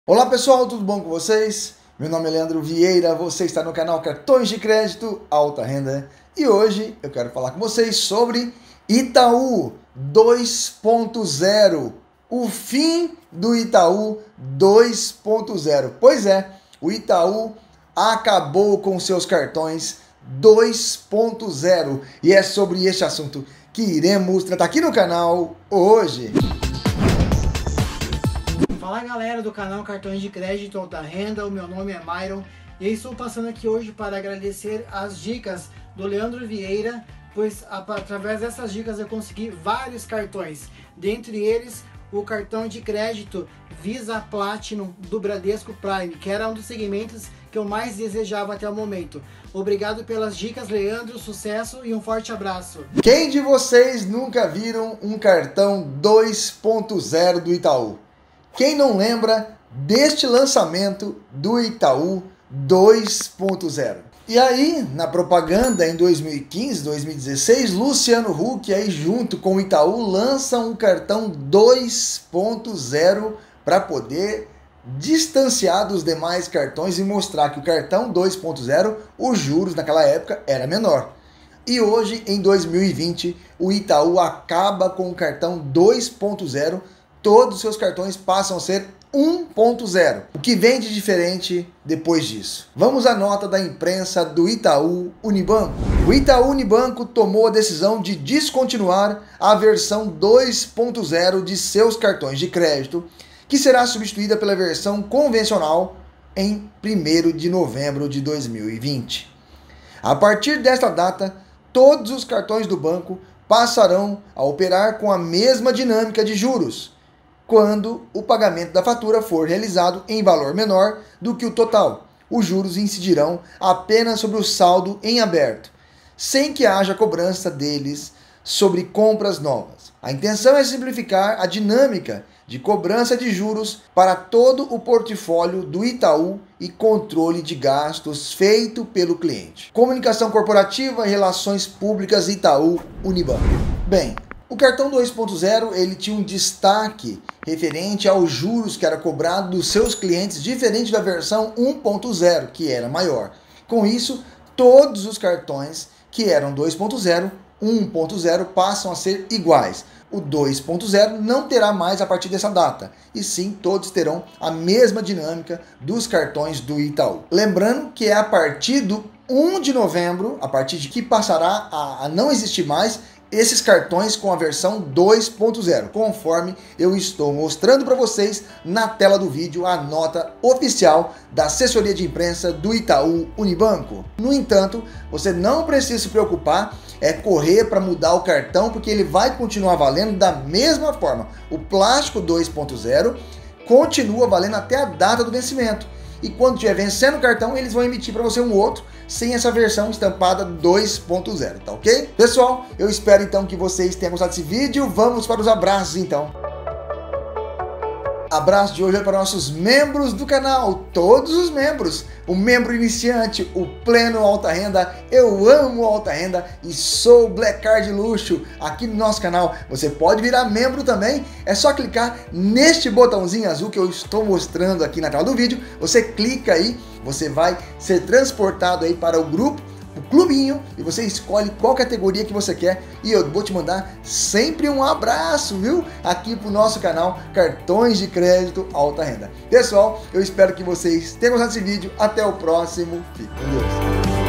Olá pessoal, tudo bom com vocês? Meu nome é Leandro Vieira, você está no canal Cartões de Crédito Alta Renda e hoje eu quero falar com vocês sobre Itaú 2.0, o fim do Itaú 2.0. Pois é, o Itaú acabou com seus cartões 2.0 e é sobre este assunto que iremos tratar aqui no canal hoje. Fala galera do canal Cartões de Crédito Alta Renda, o meu nome é Myron e eu estou passando aqui hoje para agradecer as dicas do Leandro Vieira, pois através dessas dicas eu consegui vários cartões, dentre eles o cartão de crédito Visa Platinum do Bradesco Prime, que era um dos segmentos que eu mais desejava até o momento. Obrigado pelas dicas, Leandro, sucesso e um forte abraço. Quem de vocês nunca viram um cartão 2.0 do Itaú? Quem não lembra deste lançamento do Itaú 2.0? E aí, na propaganda em 2015, 2016, Luciano Huck aí junto com o Itaú lança um cartão 2.0 para poder distanciar dos demais cartões e mostrar que o cartão 2.0, os juros naquela época era menor. E hoje, em 2020, o Itaú acaba com o cartão 2.0. Todos os seus cartões passam a ser 1.0. O que vem de diferente depois disso? Vamos à nota da imprensa do Itaú Unibanco. O Itaú Unibanco tomou a decisão de descontinuar a versão 2.0 de seus cartões de crédito, que será substituída pela versão convencional em 1º de novembro de 2020. A partir desta data, todos os cartões do banco passarão a operar com a mesma dinâmica de juros, quando o pagamento da fatura for realizado em valor menor do que o total. Os juros incidirão apenas sobre o saldo em aberto, sem que haja cobrança deles sobre compras novas. A intenção é simplificar a dinâmica de cobrança de juros para todo o portfólio do Itaú e controle de gastos feito pelo cliente. Comunicação corporativa e relações públicas Itaú Unibanco. Bem, o cartão 2.0 ele tinha um destaque referente aos juros que era cobrado dos seus clientes, diferente da versão 1.0, que era maior. Com isso, todos os cartões que eram 2.0, 1.0 passam a ser iguais. O 2.0 não terá mais a partir dessa data, e sim todos terão a mesma dinâmica dos cartões do Itaú. Lembrando que é a partir do 1 de novembro, a partir de que passará a não existir mais esses cartões com a versão 2.0, conforme eu estou mostrando para vocês na tela do vídeo a nota oficial da assessoria de imprensa do Itaú Unibanco. No entanto, você não precisa se preocupar, correr para mudar o cartão, porque ele vai continuar valendo da mesma forma. O plástico 2.0 continua valendo até a data do vencimento. E quando estiver vencendo o cartão, eles vão emitir para você um outro, sem essa versão estampada 2.0, tá ok? Pessoal, eu espero então que vocês tenham gostado desse vídeo. Vamos para os abraços então. Abraço de hoje é para nossos membros do canal, todos os membros. O membro iniciante, o pleno alta renda, eu amo alta renda e sou Black Card luxo aqui no nosso canal. Você pode virar membro também, é só clicar neste botãozinho azul que eu estou mostrando aqui na tela do vídeo. Você clica aí, você vai ser transportado aí para o grupo, o clubinho, e você escolhe qual categoria que você quer e eu vou te mandar sempre um abraço, viu? Aqui pro nosso canal Cartões de Crédito Alta Renda. Pessoal, eu espero que vocês tenham gostado desse vídeo. Até o próximo. Fique com Deus.